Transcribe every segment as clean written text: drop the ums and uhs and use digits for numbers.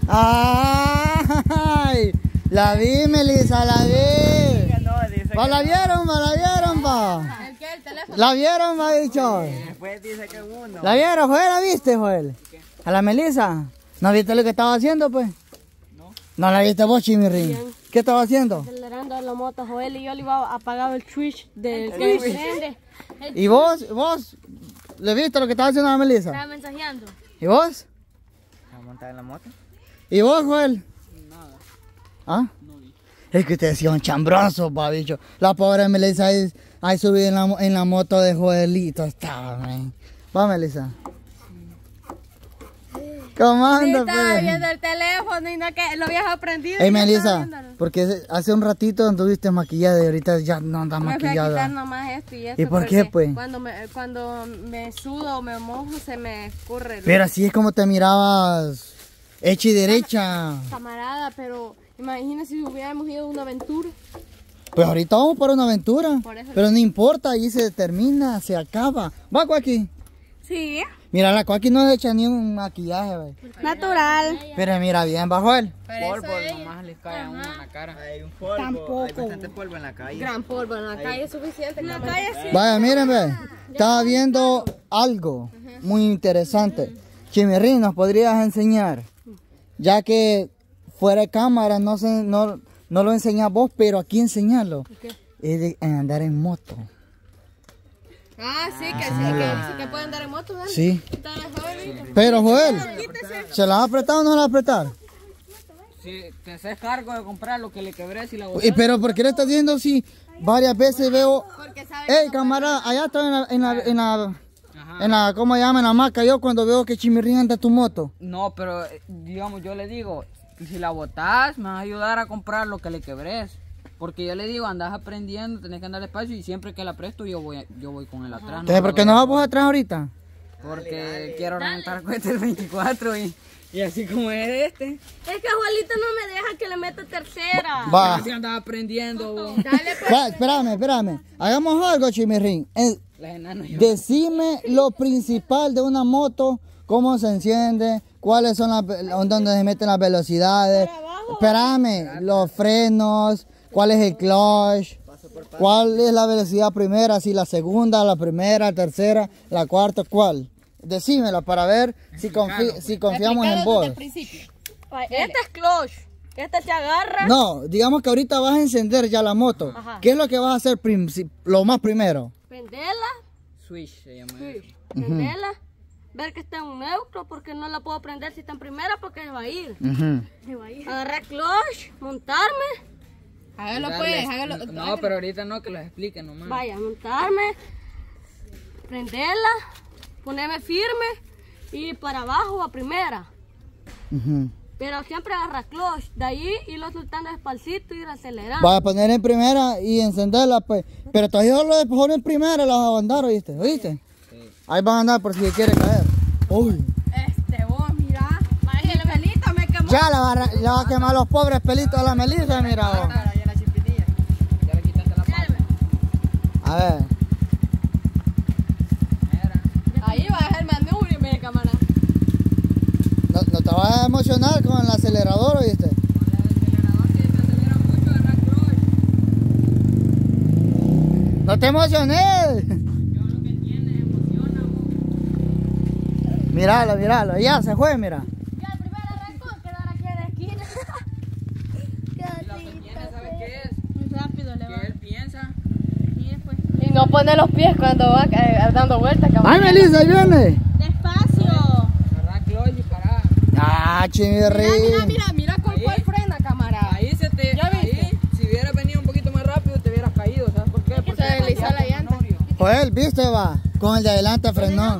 ¡Ay! La vi, Melissa, la vi. ¿Va la vieron, va? ¿El qué? ¿El teléfono? ¿La vieron, va, dicho? Después dice que uno. ¿La vieron, Joel? ¿La viste, Joel? ¿A la Melissa? ¿No viste lo que estaba haciendo, pues? No. ¿No la viste vos, Chimirrín? ¿Qué estaba haciendo? Acelerando la moto, Joel, y yo le iba a apagar el switch del que prende. ¿Y vos? ¿Le viste lo que estaba haciendo la Melissa? Estaba mensajeando. ¿Y vos? ¿A montar en la moto? ¿Y vos, Joel? Nada. ¿Ah? Es que ustedes son chambrosos, pa, bicho. La pobre Melissa ahí subida en la moto de Joelito estaba, man. Va, Melissa. ¿Cómo anda, Estaba pues? viendo el teléfono y no que lo habías aprendido. Ey, Melissa, porque hace un ratito anduviste maquillada y ahorita ya no andas Me fui a quitar maquillada. nomás esto y esto. ¿Y por qué, pues? Cuando me sudo o me mojo se me escurre. Pero así es como te mirabas, hecha y derecha. Camarada, pero imagínese si hubiéramos ido a una aventura. Pues ahorita vamos para una aventura. Por eso. Pero no importa, ahí se termina, se acaba. Va, Cuaki. Sí. Mira, la Cuaki no se echa ni un maquillaje, güey. Natural. Pero mira bien, bajo él. Polvo, nomás les cae a uno en la cara. Hay un polvo, Tampoco. hay bastante polvo en la calle. Gran polvo en la calle es suficiente. En la calle sí. Vaya, miren, ve. Estaba viendo algo muy interesante. Chimirrín, ¿nos podrías enseñar? Ya que fuera de cámara no lo enseñas vos, pero aquí enseñarlo. Es de andar en moto. Ah, sí, que pueden andar en moto, ¿verdad? Sí. Está mejor. Pero, Joel, ¿se la va a apretar o no la va a apretar? Si te haces cargo de comprar lo que le quebré si la botas. Pero ¿por qué le estás diciendo si varias veces veo... Porque saben Ey, camarada, allá estoy en la, ¿cómo se llama? En la maca, yo cuando veo que Chimirrín anda tu moto. No, pero digamos, yo le digo, si la botas, me vas a ayudar a comprar lo que le quebres. Porque yo le digo, andas aprendiendo, tenés que andar despacio y siempre que la presto yo voy con él atrás. Entonces, ¿por qué no vas vos atrás ahorita? Porque quiero reventar cohetes el 24 y así como es este. Es que Juanito no me deja que le meta tercera. Va. Así andas aprendiendo. Vos. Dale, pues. Va, espérame. Hagamos algo, Chimirrín. Las enanas yo. Decime lo principal de una moto, cómo se enciende, cuáles son dónde se meten las velocidades. Espérame, los frenos, cuál es el clutch, cuál es la velocidad primera, si la segunda, la primera, la tercera, la cuarta, cuál. Decímelo para ver si confiamos en vos. Este es clutch. Este te agarra. No, digamos que ahorita vas a encender ya la moto. Ajá. ¿Qué es lo que vas a hacer lo más primero? Prenderla. Switch se llama Sí. eso. Prenderla. Ver que está en neutro porque no la puedo prender si está en primera porque se va a ir. Agarrar clutch, montarme. Hágalo pues, hágalo. No, pero ahorita no, que los explique nomás. Vaya, montarme, prenderla, ponerme firme y para abajo a primera. Pero siempre agarra clutch, de ahí irlo soltando despacito y ir acelerando. Vas a poner en primera y encenderla, pues. Pero todavía lo de poner en primera las vas a andar, ¿oíste? ¿Oíste? Sí. Ahí van a andar por si quiere caer. Uy. Vos, mira, vaya, el pelito me quemó. Ya la va a quemar los pobres pelitos de la Melissa, mira vos. Ya la chispitilla. Ya le quitaste la pata. A ver. Ahí va a dejar el manubrio, mi cámara. No te vas a emocionar con el acelerador, ¿oíste? Con el acelerador si te acelera mucho, agarra clutch. ¡No te emociones! Yo lo que tiene emociona. Míralo. Ya se fue, mira. Ya, el primer arrancón quedar aquí en la esquina. La que tiene, ¿sabes qué es? Muy rápido le va. Que él piensa. Y no pone los pies cuando va dando vueltas, ¡Ay, Melissa, ahí viene! Despacio. Agarra clutch y pará. ¡Ah, Chimirrín! Mira con Ahí. cuál frena, cámara. Ahí se te. ¿Ya viste? Ahí, si hubieras venido un poquito más rápido, te hubieras caído. ¿Sabes por qué? Porque se deslizó la llanta. Joel, ¿viste, va? Con el de adelante frenó.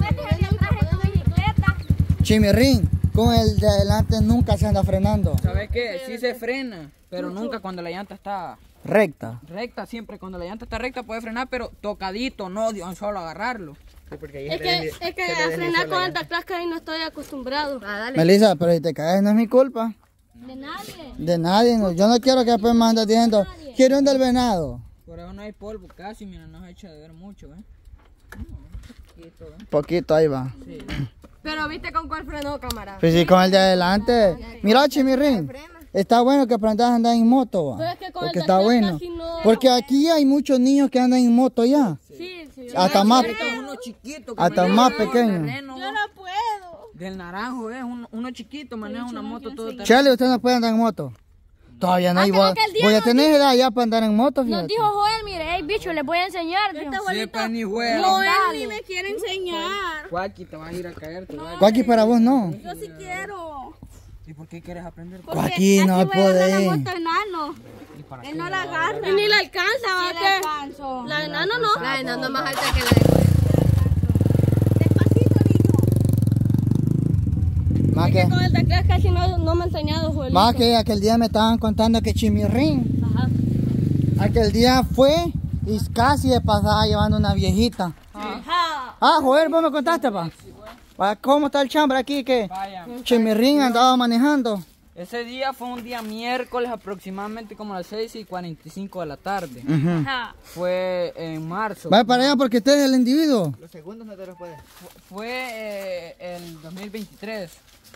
Chimirrín, con el de adelante nunca se anda frenando. ¿Sabes qué? Sí se frena, pero nunca cuando la llanta está Recta. recta. Siempre cuando la llanta está recta puede frenar, pero tocadito, no de un solo agarrarlo. Es que a frenar con alta clasca y no estoy acostumbrado. Melissa, pero si te caes no es mi culpa. De nadie. De nadie, no. Yo no quiero que después me andes diciendo, quiero un del venado. Por eso no hay polvo casi, mira, no se echa de ver mucho, ¿eh? Poquito, ahí va. Sí. Pero viste con cuál frenó, camarada. Pues sí, con el de adelante. Mira, Chimirrín. Está bueno que aprendas a andar en moto, va. Pero es que con Porque el de está atrás bueno. casi no. Porque aquí hay muchos niños que andan en moto ya. Sí, sí. Hasta más, Uno chiquito. que hasta maneja más todo el pequeño. terreno, Yo no puedo. Del naranjo, uno chiquito maneja una moto todo el terreno. Chale, ¿usted no puede andar en moto? Todavía no. Hasta aquel día Voy a nos tener edad ya para andar en moto, Nos fíjate. dijo Joel, mire, hey, bicho, les voy a enseñar. Dijo. Sí, pues ni juega. Joel ni me quiere enseñar. Cuaki, te vas a ir a caer. Te vas a... Cuaki para vos no. Yo sí quiero. ¿Y por qué quieres aprender? Cuaki no puede. enano. ¿Y para qué? Él no la agarra. Y ni la alcanza, ¿va? Sí, la alcanzo. La de enano no. La de enano es más alta que la de Joel. Despacito, niño. Más Es que que, con el teclado casi no me ha enseñado, Joel. más que aquel día me estaban contando que Chimirrín, Ajá. aquel día fue y casi de pasada llevando una viejita. Ajá. Ah, Joel, vos me contaste, pa. ¿Cómo está el chambre aquí que Vaya. Chimirrín andaba manejando? Ese día fue un día miércoles aproximadamente como a las 6:45 de la tarde. Ajá. Fue en marzo. Va para allá porque usted es el individuo. Fue el 2023.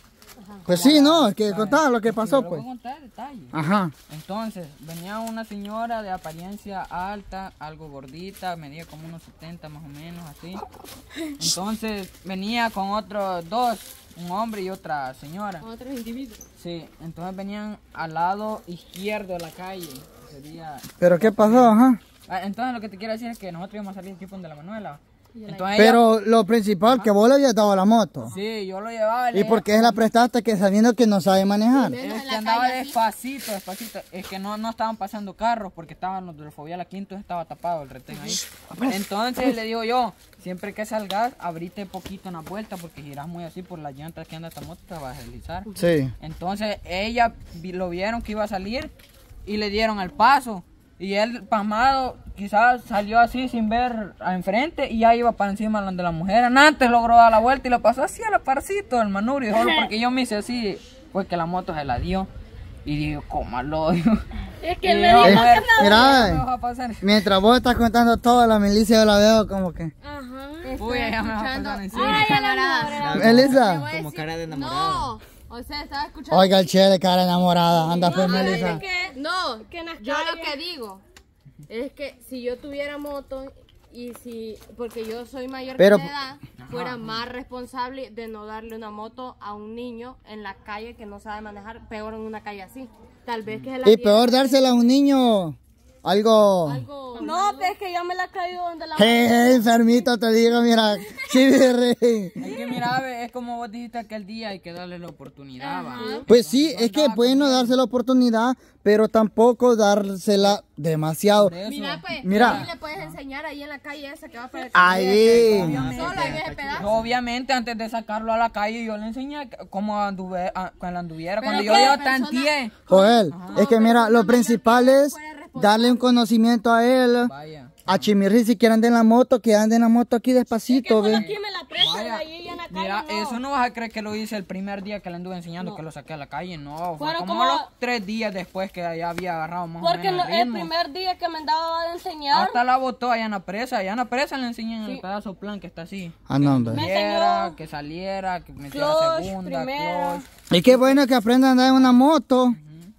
Pues sí, no, es que contaba lo que pasó, Pero pues. voy a contar detalles. Ajá. Entonces, venía una señora de apariencia alta, algo gordita, medía como unos 70 más o menos, así. Entonces, venía con otros dos, un hombre y otra señora. Otros individuos. Sí, entonces venían al lado izquierdo de la calle. Sería... ¿Pero qué pasó? Ajá. Entonces, lo que te quiero decir es que nosotros íbamos a salir aquí de la Manuela. Entonces, Pero lo principal, que vos le habías dado la moto. sí, yo lo llevaba. ¿Y por qué la prestaste que sabiendo que no sabe manejar? Es que andaba despacito. Es que no estaban pasando carros porque estaban los de la Fobia La Quinto, estaba tapado el retén ahí. Entonces le digo yo, siempre que salgas, abrite poquito en la vuelta porque girás muy así por las llantas que anda esta moto, te vas a deslizar. Sí. Entonces ella lo vieron que iba a salir y le dieron el paso. Y él, pasmado, quizás salió así sin ver enfrente y ya iba para encima de la mujer. Antes logró dar la vuelta y lo pasó así a la parcito del manubrio. Solo porque yo me hice así, fue que la moto se la dio. Y digo, cómalo. Es que Y me yo, dijo mujer, que la... Mira, ¿qué me va a pasar? mientras vos estás contando todo, la milicia yo la veo como que... Ajá. Uy, ya me va a pasar encima. Ay, camarada. Melissa. Como cara de enamorada. No. O sea, estaba escuchando. Oiga el chile, cara enamorada. Anda pues, Melissa. No, que en las yo lo calles- que digo es que si yo tuviera moto y si, porque yo soy mayor Pero- que de edad, fuera más responsable de no darle una moto a un niño en la calle que no sabe manejar, peor en una calle así. Tal vez que se la Y lleve peor dársela a un niño. Algo... algo. No, pero es que yo me la he caído donde la... Enfermito, te digo, mira. Chimirrín. Es que mira, ve, es como vos dijiste aquel día, hay que darle la oportunidad. ¿Va? Pues sí, es que es bueno darse la oportunidad, pero tampoco dársela demasiado. Por eso. Mira, pues, Mira. ahí le puedes enseñar ahí en la calle esa que va para el Ahí. solo en ese pedazo. Obviamente, antes de sacarlo a la calle, yo le enseñé cómo cuando anduviera. Cuando Pero yo que yo la persona- tanteé. Joel, es que mira, lo principal es darle un conocimiento a él. Vaya. A Chimirri, si quieren andar en la moto, que anden en la moto aquí despacito, ve. Aquí me la presa de Vaya. ahí en la calle. Mira, no. eso no vas a creer que lo hice el primer día que le anduve enseñando, que lo saqué a la calle. No, fue Fueron como como- los 3 días después que ya había agarrado más o Porque menos el ritmo. primer día que me andaba de enseñar, Hasta la botó allá en la presa. Allá en la presa le enseñan el pedazo plan que está así. Ah, no, hombre. Me Saliera, enseñó que saliera, que metiera clutch, segunda, primera. clutch. Y qué bueno que aprendan a andar en una moto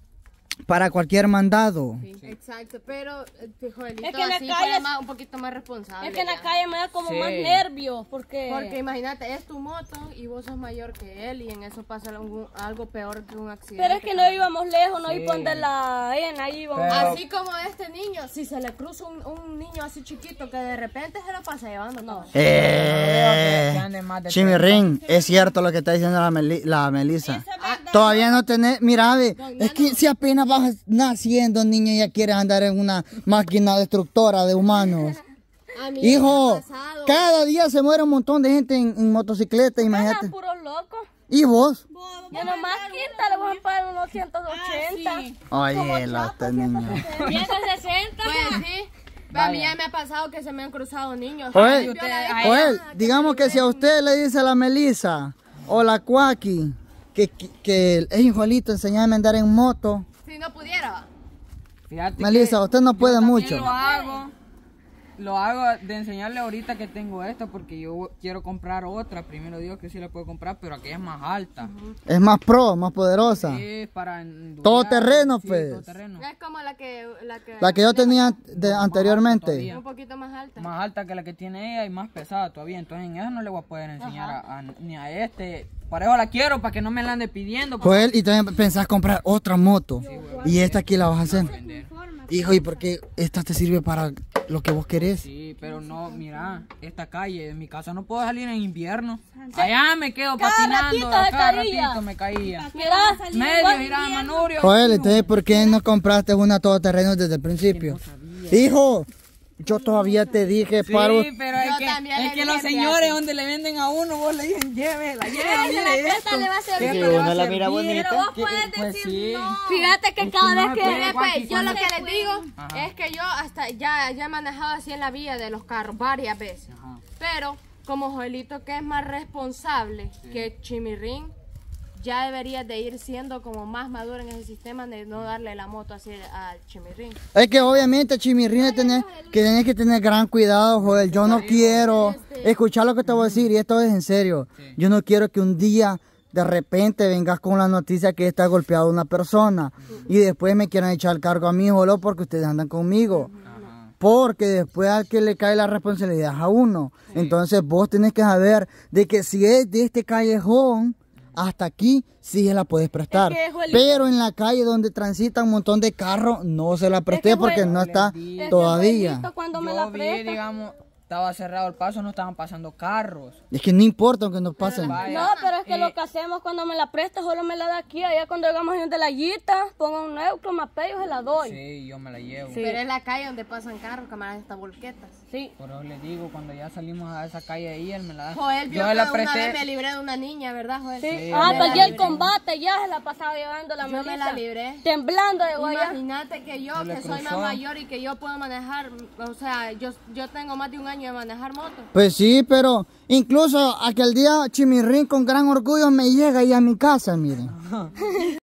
para cualquier mandado. Exacto, pero Joelito Es que en la así calle- fuera un poquito más responsable. es que en la ya. calle me da como Sí. más nervios, porque... Porque imagínate, es tu moto y vos sos mayor que él y en eso pasa algo peor que un accidente. Pero es que no íbamos lejos, no iba donde la en ahí íbamos. Pero- Así como este niño, si se le cruza un niño así chiquito que de repente se lo pasa llevando. No. Que ande más de Chimirrín, es cierto lo que está diciendo la Melissa. Todavía no tenés, mira, ve, es que si apenas vas naciendo, niño, ya quieres andar en una máquina destructora de humanos. A mí Hijo, me ha pasado. cada día se muere un montón de gente en motocicleta, imagínate. puros locos. ¿Y vos? Yo nomás quinta le voy a pagar unos 180. Oye, los niños. 160. Pues sí. A mí ya me ha pasado que se me han cruzado niños. Joel, Yo la vez Joel, pasada digamos que si a usted le dice a la Melissa o la Cuaki que es hijolito, enseñarme a andar en moto. Si no pudiera. Fíjate Melissa, que usted no puede también mucho. lo hago. lo hago de enseñarle ahorita que tengo esto porque yo quiero comprar otra. Primero digo que sí la puedo comprar, pero aquella es más alta. Es más pro, más poderosa. Sí, para endurear. Todo terreno, Sí, pues. todo terreno. Es como la que La que yo tenía anteriormente. todavía. un poquito más alta. Más alta que la que tiene ella y más pesada todavía. Entonces en esa no le voy a poder enseñar ni a este. Para eso la quiero, para que no me la ande pidiendo. Joel, y también pensás comprar otra moto. Y esta aquí la vas a hacer. Vender. Hijo, ¿y por qué esta te sirve para lo que vos querés? Sí, pero no, mira, esta calle, en mi casa no puedo salir en invierno. Allá me quedo patinando, cada ratito me caía. Mira, Medio giraba manubrio. Joel, entonces, ¿por qué no compraste una todoterreno desde el principio? Hijo, yo todavía te dije, Sí, paro. pero Yo también le es que dije, los señores donde le venden a uno, vos le dicen, llévela, mire esto. le va a servir. Que Sí, esto le va uno a la mira servir. bonita. Pero vos Que- puedes pues decir sí. no. fíjate que cada vez que... Mire, pues, yo lo que cuando- les digo Ajá. es que yo hasta ya he manejado así en la vía de los carros varias veces. Ajá. Pero como Joelito que es más responsable que Chimirrín, ya debería de ir siendo como más maduro en ese sistema de no darle la moto así al Chimirrín. Es que obviamente, Chimirrín, tenés que tener gran cuidado, Joel. Yo no quiero escuchar lo que te voy a decir, y esto es en serio. Yo no quiero que un día de repente vengas con la noticia que está golpeado una persona y después me quieran echar cargo a mí, solo porque ustedes andan conmigo. Porque después al que le cae la responsabilidad es a uno. Entonces vos tenés que saber de que si es de este callejón hasta aquí, sí se la puedes prestar. Es que, Joelito, Pero en la calle donde transita un montón de carros, no se la presté que, porque Joel, no está Es que, todavía. Joelito, cuando me Yo la vi, presta... digamos, estaba cerrado el paso, no estaban pasando carros. Es que no importa aunque nos pasen. Vaya, No, pero es que lo que hacemos cuando me la presta, solo me la da aquí. Allá cuando llegamos de la guita, pongo un neutro, me apello, se la doy. Sí, yo me la llevo. Pero es la calle donde pasan carros, camaradas, estas volquetas. Sí. Por eso le digo, cuando ya salimos a esa calle ahí, él me la da. Joel vio yo que la una vez me presté. libré de una niña, ¿verdad, Joel? Sí. Sí, Ah, me pues la ya el libré. combate ya se la pasaba llevando la Yo me melissa. la libré. Temblando de allá. Imagínate que yo, Se le que soy más cruzó. mayor y que yo puedo manejar, o sea, yo tengo más de un año de manejar moto. Pues sí, pero incluso aquel día Chimirrín con gran orgullo me llega ahí a mi casa, miren.